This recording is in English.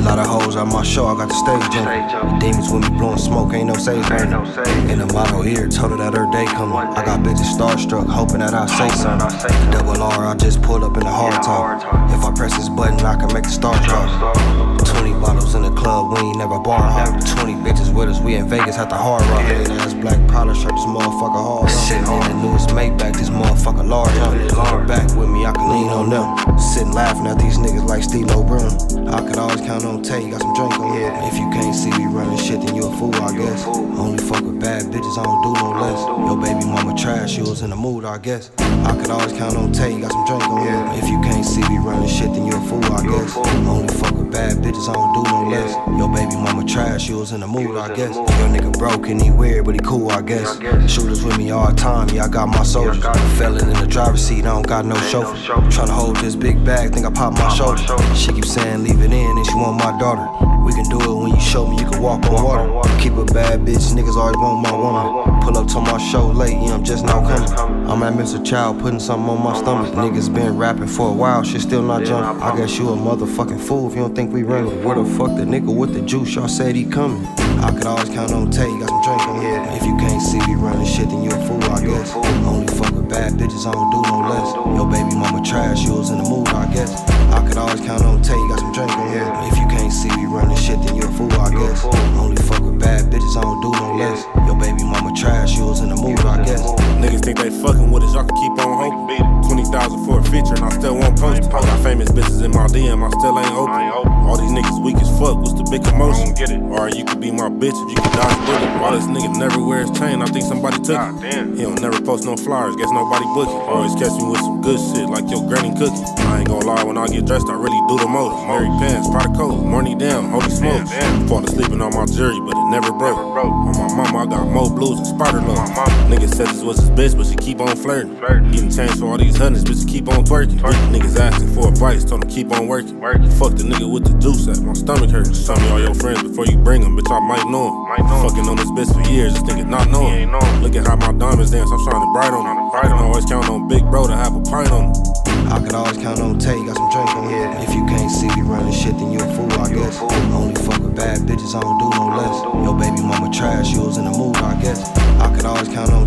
lot of hoes on my show, I got the stage jumping. Demons with me blowing smoke, ain't no sage burning. In the motto ear, told her that her day coming. I got bitches starstruck, hoping that I say something. Double R, I just pulled up in the hard top. If I press this button, I can make the stars drop. 20 bottles in the club, we ain't never bar hop. 20 bitches with us, we in Vegas at the Hard Rock. Head ass black Prada shirt, this motherfucker hard. Sitting in the newest Maybach, this motherfucker large. Come back with me, I can lean on them. Sitting laughing at these niggas like Steve O'Brien. I could always count on Tay, got some drink on here. If you can't see me running shit, then you a fool, I guess. Only fuck with bad bitches, I don't do no less. Your baby mama trash, she was in the mood, I guess. I could always count on Tay, got some drink on here. If you can't see me running shit, then you a fool, I guess. Only fuck with bad bitches, I don't do no less. Your baby mama trash, she was in the mood, I guess. Your nigga broke and he weird, but he cool, I guess. Shooters with me all the time, yeah, I got my soldiers. Felon in the driver's seat, I don't got no chauffeur. Tryna hold this big bag, think I pop my shoulder. She keep saying leave it in and she want my daughter. We can do it when you show me you can walk on water. Keep a bad bitch, niggas always want my woman. Pull up to my show late, yeah, I'm just now coming. I'm at Mr. Child putting something on my stomach. Niggas been rapping for a while, shit still not jumping. I guess you a motherfucking fool if you don't think we running. Where the fuck the nigga with the juice, y'all said he coming. I could always count on Tay, got some drink on here. If you can't see me running shit, then you a fool, I guess. Only fuck with bad bitches, I don't do no less. Your baby mama trash, she was in the mood, I guess. I could always count on Tay, got some drink on here. If you can't see me running shit, then you a fool, I guess. Only fuck with bad bitches, I don't do no less. Your baby mama trash, she was in the mood, I guess. Niggas think they fucking with us, y'all can keep on hoping. 20,000 for a feature and I still won't post it. I got famous bitches in my DM, I still ain't open. All these niggas weak as fuck, what's the big commotion? Or you could be my bitch if you could dodge a bullet. Why this nigga never wear his chain, I think somebody took it. He don't never post no flyers, guess nobody book it. Always catch me with some good shit like your granny cooking. I ain't gon' lie, when I get dressed I really do the most. Mary pants, Prada coat, morning down, holy smokes. Fall asleep on my jury, but it never broke. On my mama I got more blues and spider love. Niggas said this was his bitch, but she keep on flirting. Getting changed for all these hundreds, but she keep on twerking. Niggas asking for advice, told them keep on working. Fuck the nigga with the juice at, my stomach hurts. Tell me all your friends before you bring them, bitch I might know him. Fucking on this bitch for years, this nigga not knowing. Look at how my diamonds dance, I'm shining bright on them. I can always count on big bro to have a pint on him. I could always count on Tay, got some drink on here. If you can't see me running shit, then you a fool, I guess. Only fuck with bad bitches, I don't do no less. Your baby mama trash, she was in the mood, I guess. I could always count on